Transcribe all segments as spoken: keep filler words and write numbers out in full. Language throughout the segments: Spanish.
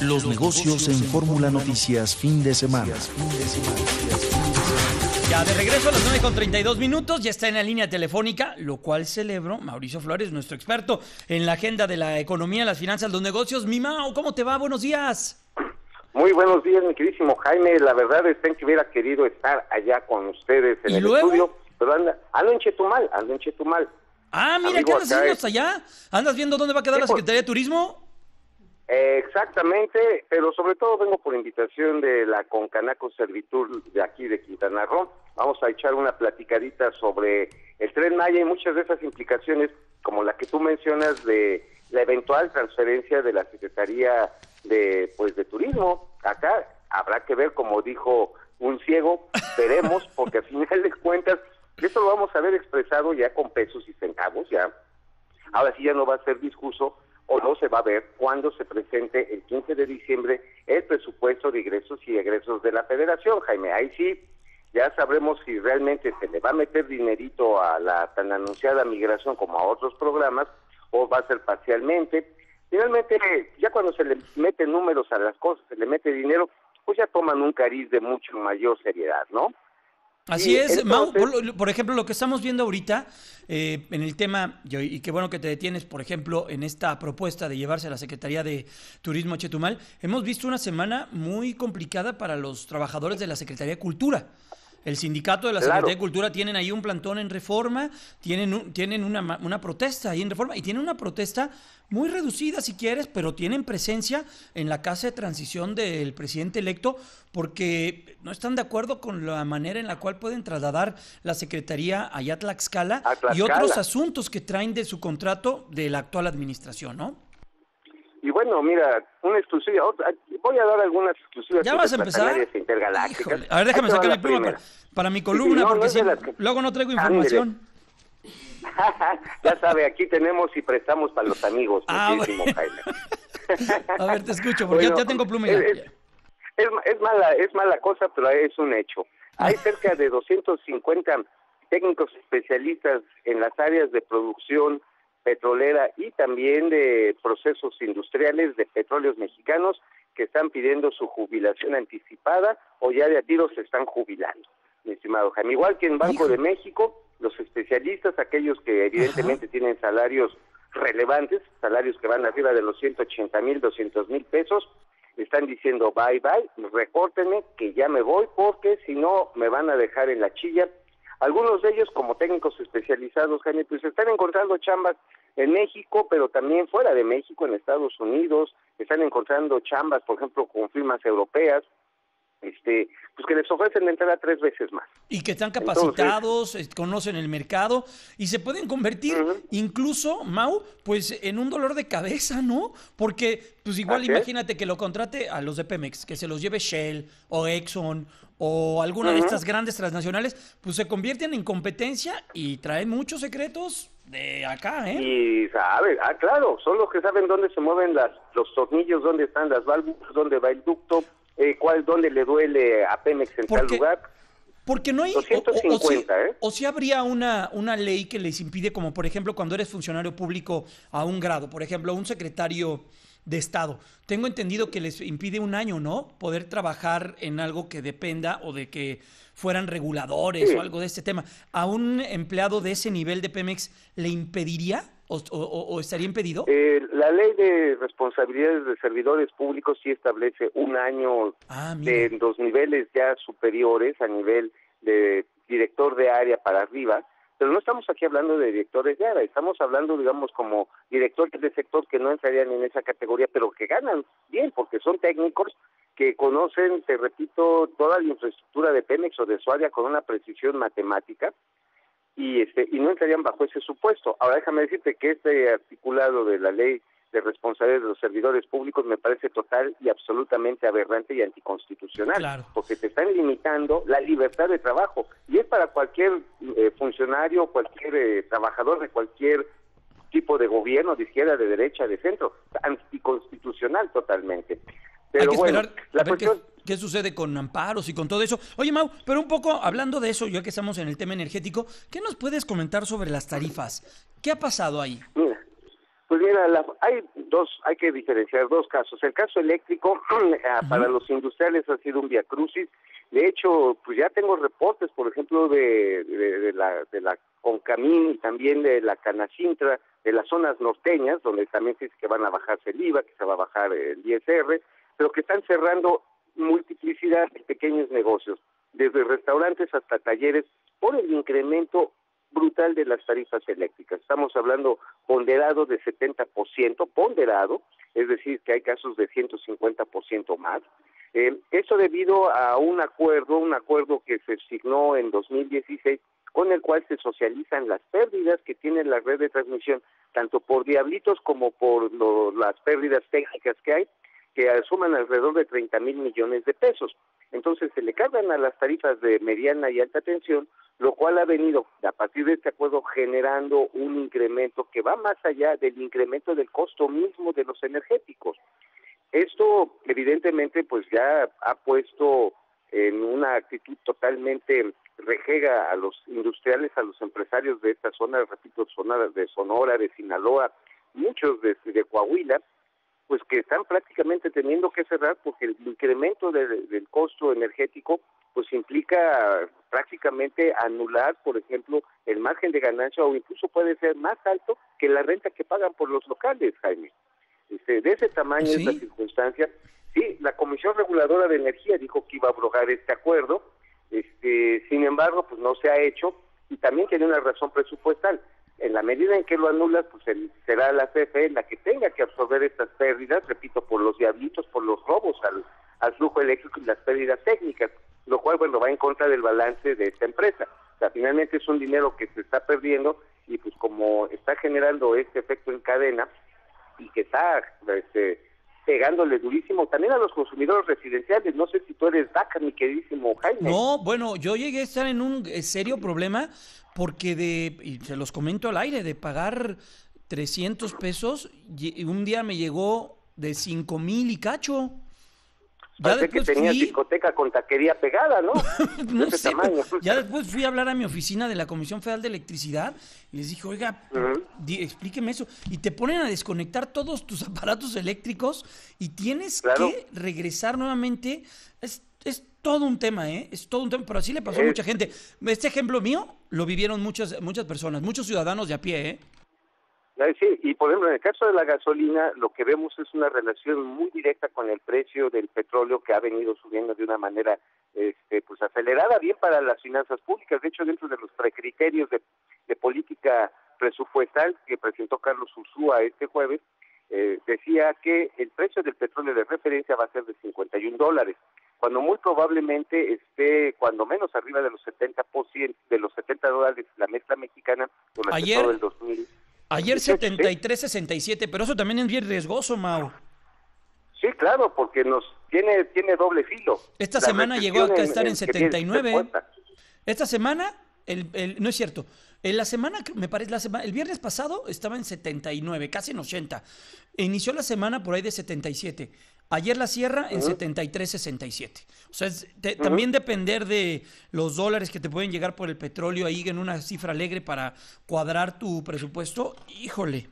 Los negocios en Fórmula Noticias, fin de semana. Ya de regreso a las nueve con treinta y dos minutos, ya está en la línea telefónica, lo cual celebro, Mauricio Flores, nuestro experto en la agenda de la economía, las finanzas, los negocios. Mi Mau, ¿cómo te va? Buenos días. Muy buenos días, mi queridísimo Jaime. La verdad es que hubiera querido estar allá con ustedes en el luego? estudio, pero anda, ando en Chetumal, ando en Chetumal. Ah, mira, Amigo, ¿qué andas haciendo acá hasta allá? ¿Andas viendo dónde va a quedar Sí, la pues. Secretaría de Turismo? Eh, exactamente, pero sobre todo vengo por invitación de la Concanaco Servitur de aquí de Quintana Roo. Vamos a echar una platicadita sobre el Tren Maya y muchas de esas implicaciones, como la que tú mencionas de la eventual transferencia de la Secretaría de pues de Turismo. Acá habrá que ver, como dijo un ciego, veremos, porque al final de cuentas, esto lo vamos a ver expresado ya con pesos y centavos, ya. Ahora sí ya no va a ser discurso, o no se va a ver cuando se presente el quince de diciembre el presupuesto de ingresos y egresos de la Federación, Jaime. Ahí sí ya sabremos si realmente se le va a meter dinerito a la tan anunciada migración como a otros programas, o va a ser parcialmente. Finalmente, ya cuando se le meten números a las cosas, se le mete dinero, pues ya toman un cariz de mucho mayor seriedad, ¿no? Así Y es, entonces, Mau, por, por ejemplo, lo que estamos viendo ahorita eh, en el tema, y, y qué bueno que te detienes, por ejemplo, en esta propuesta de llevarse a la Secretaría de Turismo a Chetumal, hemos visto una semana muy complicada para los trabajadores de la Secretaría de Cultura. El sindicato de la Claro. Secretaría de Cultura tienen ahí un plantón en Reforma, tienen un, tienen una, ma- una protesta ahí en Reforma, y tienen una protesta muy reducida si quieres, pero tienen presencia en la casa de transición del presidente electo porque no están de acuerdo con la manera en la cual pueden trasladar la Secretaría allá a Tlaxcala, A Tlaxcala. y otros asuntos que traen de su contrato de la actual administración, ¿no? Y bueno, mira, una exclusiva, otra, voy a dar algunas exclusivas. ¿Ya vas a empezar? interplanetarias e intergalácticas. Híjole. A ver, déjame Ahí te va sacar la mi pluma primera. para, para mi columna, Sí, no, porque no es de si, las que- luego no traigo Ándele. información. Ya sabe, aquí tenemos y prestamos para los amigos, Ah, muchísimo, bueno. Jaime. A ver, te escucho, porque Bueno, ya, ya tengo pluma y es, lápiz. es- es, es mala, es mala cosa, pero es un hecho. Hay cerca de doscientos cincuenta técnicos especialistas en las áreas de producción petrolera y también de procesos industriales de petróleos mexicanos que están pidiendo su jubilación anticipada o ya de a tiro se están jubilando, mi estimado Jaime. Igual que en Banco Hijo. de México, los especialistas, aquellos que evidentemente Ajá. tienen salarios relevantes, salarios que van arriba de los ciento ochenta mil, doscientos mil pesos, están diciendo bye bye, recórtenme que ya me voy porque si no me van a dejar en la chilla. Algunos de ellos como técnicos especializados, Jaime, pues están encontrando chambas en México, pero también fuera de México, en Estados Unidos, están encontrando chambas, por ejemplo, con firmas europeas, este, pues que les ofrecen la entrada tres veces más. Y que están capacitados, eh, conocen el mercado y se pueden convertir Ujú. incluso, Mau, pues en un dolor de cabeza, ¿no? Porque, pues igual Así es. imagínate que lo contrate a los de Pemex, que se los lleve Shell o Exxon o alguna de Ujú. estas grandes transnacionales, pues se convierten en competencia y traen muchos secretos de acá, ¿eh? Y sabe, ah, claro, son los que saben dónde se mueven las, los tornillos, dónde están las válvulas, dónde va el ducto, eh, cuál, dónde le duele a Pemex en tal Porque- lugar. Porque no hay... doscientos o, o- o sí- cincuenta, ¿eh? o sí habría una, una ley que les impide, como por ejemplo cuando eres funcionario público a un grado, por ejemplo, un secretario de Estado. Tengo entendido que les impide un año, ¿no? Poder trabajar en algo que dependa o de que fueran reguladores Sí. o algo de este tema. ¿A un empleado de ese nivel de Pemex le impediría o, o- o estaría impedido? Eh, la ley de responsabilidades de servidores públicos sí establece un año Ah, mira. de dos niveles ya superiores a nivel de director de área para arriba, pero no estamos aquí hablando de directores de área, estamos hablando, digamos, como directores de sector que no entrarían en esa categoría, pero que ganan bien, porque son técnicos que conocen, te repito, toda la infraestructura de Pemex o de su área con una precisión matemática, y este y no entrarían bajo ese supuesto. Ahora déjame decirte que este articulado de la ley de responsabilidades de los servidores públicos me parece total y absolutamente aberrante y anticonstitucional, Claro. porque te están limitando la libertad de trabajo, y es para cualquier eh, funcionario, cualquier eh, trabajador de cualquier tipo de gobierno, de izquierda, de derecha, de centro, anticonstitucional totalmente. Pero Hay que bueno, esperar la a ver cuestión... qué, qué sucede con amparos y con todo eso. Oye, Mau, pero un poco hablando de eso, ya que estamos en el tema energético, ¿qué nos puedes comentar sobre las tarifas? ¿Qué ha pasado ahí? Mira, Pues mira, la, hay dos, hay que diferenciar dos casos. El caso eléctrico para los industriales ha sido un viacrucis. De hecho, pues ya tengo reportes, por ejemplo, de, de, de la de la Concamín y también de la Canacintra, de las zonas norteñas, donde también se dice que van a bajarse el I V A, que se va a bajar el I S R, pero que están cerrando multiplicidad de pequeños negocios, desde restaurantes hasta talleres, por el incremento brutal de las tarifas eléctricas. Estamos hablando ponderado de setenta por ciento, ponderado, es decir, que hay casos de ciento cincuenta por ciento más. Eh, eso debido a un acuerdo, un acuerdo que se signó en dos mil dieciséis, con el cual se socializan las pérdidas que tiene la red de transmisión, tanto por diablitos como por lo, las pérdidas técnicas que hay, que suman alrededor de treinta mil millones de pesos. Entonces se le cargan a las tarifas de mediana y alta tensión, lo cual ha venido a partir de este acuerdo generando un incremento que va más allá del incremento del costo mismo de los energéticos. Esto evidentemente pues ya ha puesto en una actitud totalmente rejega a los industriales, a los empresarios de esta zona, repito, zonas de Sonora, de Sinaloa, muchos de, de Coahuila, pues que están prácticamente teniendo que cerrar porque el incremento de, del costo energético pues implica prácticamente anular, por ejemplo, el margen de ganancia o incluso puede ser más alto que la renta que pagan por los locales, Jaime. Este, de ese tamaño ¿Sí? es la circunstancia. Sí, la Comisión Reguladora de Energía dijo que iba a abrogar este acuerdo, este, sin embargo, pues no se ha hecho y también tiene una razón presupuestal. En la medida en que lo anulas, pues el, será la C F E la que tenga que absorber estas pérdidas, repito, por los diablitos, por los robos al, al flujo eléctrico y las pérdidas técnicas, lo cual, bueno, va en contra del balance de esta empresa. O sea, finalmente es un dinero que se está perdiendo y pues como está generando este efecto en cadena y que está este, pegándole durísimo también a los consumidores residenciales. No sé si tú eres D A C, mi queridísimo Jaime. No, bueno, yo llegué a estar en un serio problema porque de, y se los comento al aire, de pagar trescientos pesos, y un día me llegó de cinco mil y cacho. Ya Parece que tenía fui... discoteca con taquería pegada, ¿no? no de ese sé, tamaño. Ya después fui a hablar a mi oficina de la Comisión Federal de Electricidad y les dije, oiga, uh-huh. di, explíqueme eso. Y te ponen a desconectar todos tus aparatos eléctricos y tienes claro. que regresar nuevamente. Es, es todo un tema, ¿eh? Es todo un tema, pero así le pasó es... a mucha gente. Este ejemplo mío lo vivieron muchas, muchas personas, muchos ciudadanos de a pie, ¿eh? Sí, y por ejemplo, en el caso de la gasolina, lo que vemos es una relación muy directa con el precio del petróleo que ha venido subiendo de una manera este, pues acelerada, bien para las finanzas públicas. De hecho, dentro de los precriterios de, de política presupuestal que presentó Carlos Ursúa este jueves, eh, decía que el precio del petróleo de referencia va a ser de cincuenta y un dólares, cuando muy probablemente esté cuando menos arriba de los setenta por ciento, de los setenta dólares la mezcla mexicana durante Ayer... todo el dos mil. Ayer setenta y tres sesenta y siete, pero eso también es bien riesgoso, Mau. Sí, claro, porque nos tiene tiene doble filo. Esta la semana llegó a estar en, en setenta y nueve. Esta semana, el, el, no es cierto, en la semana, me parece, la semana, el viernes pasado estaba en setenta y nueve, casi en ochenta. Inició la semana por ahí de setenta y siete. Ayer la cierra en uh-huh. setenta y tres sesenta y siete. O sea, es de, uh-huh. también depender de los dólares que te pueden llegar por el petróleo ahí en una cifra alegre para cuadrar tu presupuesto, híjole.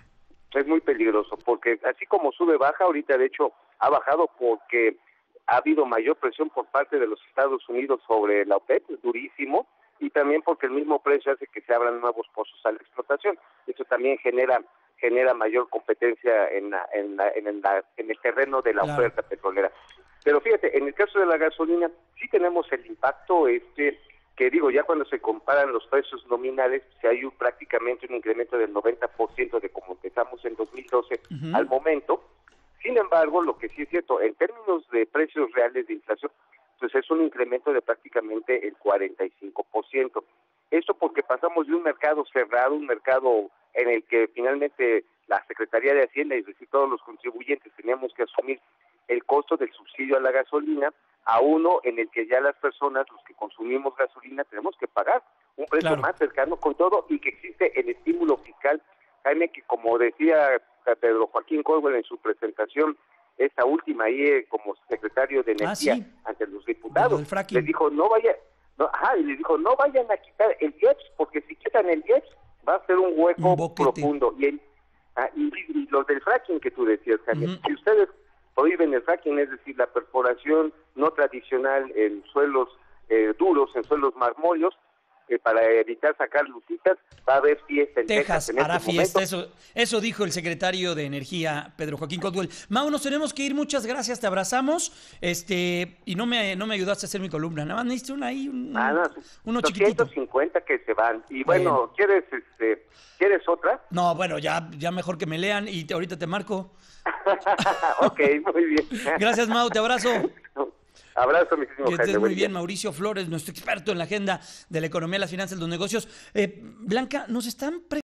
Es muy peligroso, porque así como sube, baja, ahorita de hecho ha bajado porque ha habido mayor presión por parte de los Estados Unidos sobre la OPEP, es durísimo, y también porque el mismo precio hace que se abran nuevos pozos a la explotación. Eso también genera genera mayor competencia en, la, en, la, en, la, en el terreno de la claro. oferta petrolera. Pero fíjate, en el caso de la gasolina sí tenemos el impacto este que digo, ya cuando se comparan los precios nominales, si hay un, prácticamente un incremento del noventa por ciento de como empezamos en dos mil doce uh-huh. al momento. Sin embargo, lo que sí es cierto, en términos de precios reales de inflación, pues es un incremento de prácticamente el cuarenta y cinco por ciento. Esto porque pasamos de un mercado cerrado, un mercado en el que finalmente la Secretaría de Hacienda, es decir, todos los contribuyentes teníamos que asumir el costo del subsidio a la gasolina, a uno en el que ya las personas, los que consumimos gasolina, tenemos que pagar un precio claro. más cercano con todo y que existe el estímulo fiscal. Jaime, que como decía Pedro Joaquín Córdoba en su presentación, esta última ahí eh, como secretario de Energía ah, sí. ante los diputados, les dijo, no vaya, no, ajá, y les dijo, no vayan a quitar el I E P S, porque si quitan el I E P S va a ser un hueco un profundo. Y el, Ah, y, y los del fracking que tú decías, Javier, Uh-huh. si ustedes prohíben el fracking, es decir, la perforación no tradicional en suelos eh, duros, en suelos marmóleos, eh, para evitar sacar lucitas, va a haber fiesta en Texas. Texas en hará este fiesta, momento. eso, eso dijo el secretario de Energía, Pedro Joaquín Caldwell. Mau, nos tenemos que ir, muchas gracias, te abrazamos, este, y no me, no me ayudaste a hacer mi columna, nada más necesito una ahí, un, Ah, no, uno chiquitito. doscientos cincuenta que se van. Y bueno, Bueno. ¿quieres este, ¿quieres otra? No, bueno, ya, ya mejor que me lean y te- ahorita te marco. Ok, muy bien. Gracias, Mau, te abrazo. Abrazo, mi querido Que estés Jaime, muy buen bien, día. Mauricio Flores, nuestro experto en la agenda de la economía, las finanzas, los negocios. Eh, Blanca, nos están pre